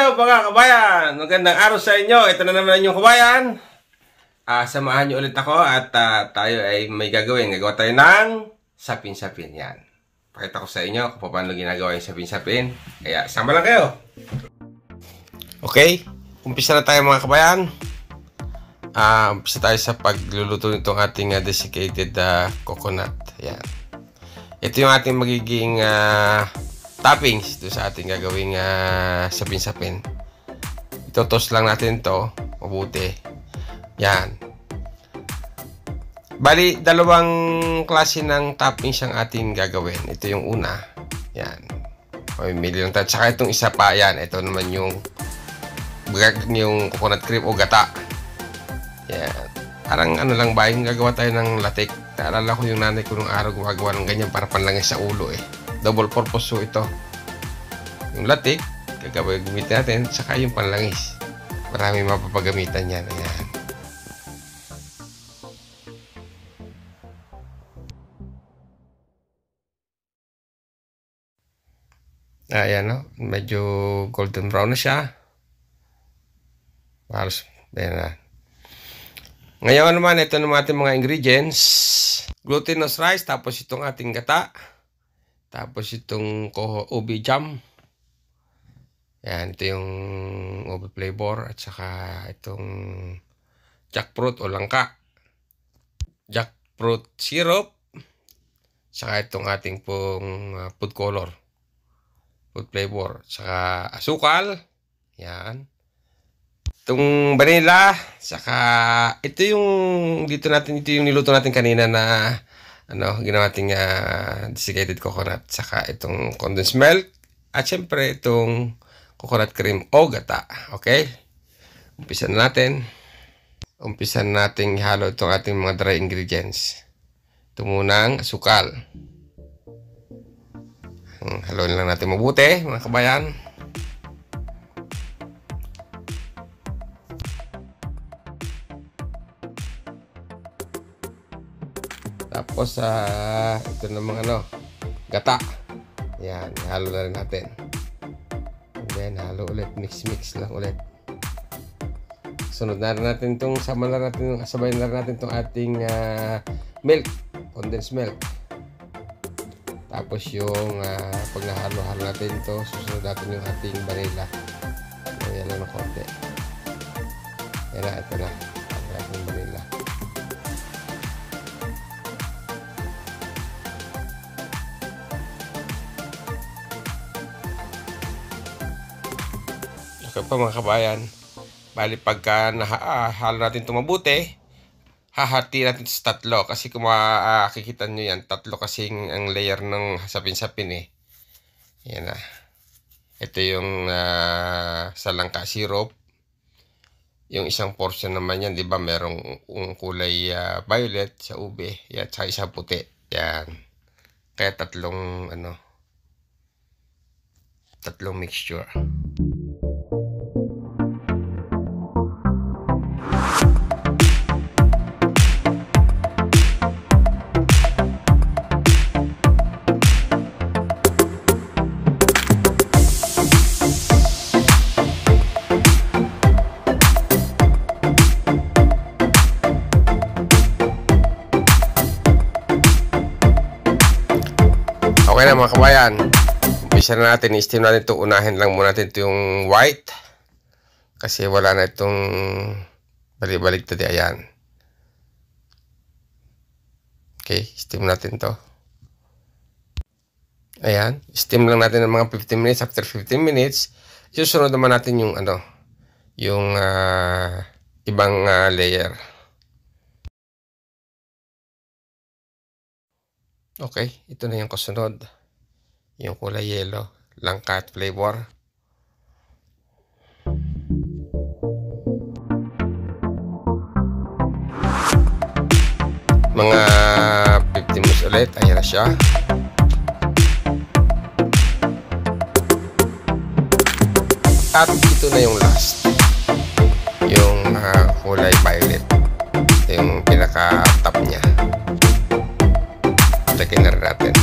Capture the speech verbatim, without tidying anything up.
Hello mga kabayan! Magandang araw sa inyo. Ito na naman inyong kabayan. Uh, samahan niyo ulit ako at uh, tayo ay may gagawin. Gagawa tayo ng sapin-sapin. Yan. Pakita ko sa inyo kung paano ginagawa yung sapin-sapin. Kaya sama lang kayo. Okay. Umpisa na tayo mga kabayan. Uh, umpisa tayo sa pagluluto nitong ating uh, desiccated uh, coconut. Yan. Ito yung ating magiging uh, toppings ito sa ating gagawing uh, sapin-sapin. Ito-toast lang natin to mabuti. Yan. Bali, dalawang klase ng toppings ang ating gagawin. Ito yung una. Yan. Mamimili lang tayo. Tsaka itong isa pa. Yan. Ito naman yung yung coconut cream o gata. Yan. Parang ano lang ba, yung gagawa tayo ng latik. Naalala ko yung nanay ko nung araw gumagawa ng ganyan para panlangis sa ulo eh. Double purpose so ito. Yung latik, gagawin gamitin natin, saka yung panlangis. Marami mapapagamitan yan. Ayan. Ayan, no? Medyo golden brown na siya. Halos, ayan na. Ngayon naman, ito naman ating mga ingredients. Glutinous rice, tapos itong ating gata. Tapos itong ubi jam. Yan, ito yung ubi flavor. At saka itong jackfruit o langka. Jackfruit syrup. Saka itong ating pong uh, food color. Food flavor. Saka asukal. Yan. Itong vanilla. Saka ito yung dito natin, ito yung niluto natin kanina na ano, ginawa nating uh, desiccated coconut, saka itong condensed milk, at syempre itong coconut cream o gata. Okay? Umpisa na natin. Umpisa na natin ihalo itong ating mga dry ingredients. Ito muna ang asukal. Haluin lang natin mabuti, mga kabayan. Tapos, uh, ito namang ano, gata. Yan, halo na rin natin. And then, halo ulit. Mix-mix lang ulit. Sunod na rin natin itong, sama na natin, sabay na rin natin itong ating uh, milk. Condensed milk. Tapos yung, uh, pag nahalo-halo natin ito, susunod natin yung ating vanilla. Yan lang ng konti. Yan na, ito na. Ang ating vanilla. Okay pa mga kabayan, bali pagka nahalo natin ito mabuti, hahati natin sa tatlo. Kasi kung makikita nyo yan, tatlo kasing ang layer ng sapin-sapin eh. Yan na. Ito yung uh, sa langka syrup. Yung isang portion naman yan, di ba, merong um, kulay uh, violet sa ube. Yan, tsaka isang puti. Yan. Kaya tatlong, ano, tatlong mixture. Okay na mga kabayan, umpisa na natin, i-steam natin ito. Unahin lang muna natin ito yung white kasi wala na itong balik-balik tadi. Ayan. Okay, steam natin to. Ayan, steam lang natin ng mga fifteen minutes. After fifteen minutes, susunod naman natin yung ano, yung uh, ibang uh, layer. Okay, ito na yung kasunod. Yung kulay yellow, langka at flavor. Mga fifteen minutes ulit, ayan na siya. At ito na yung last. Yung uh, kulay violet. Ito yung pinaka-top niya. Lagyan na rin natin.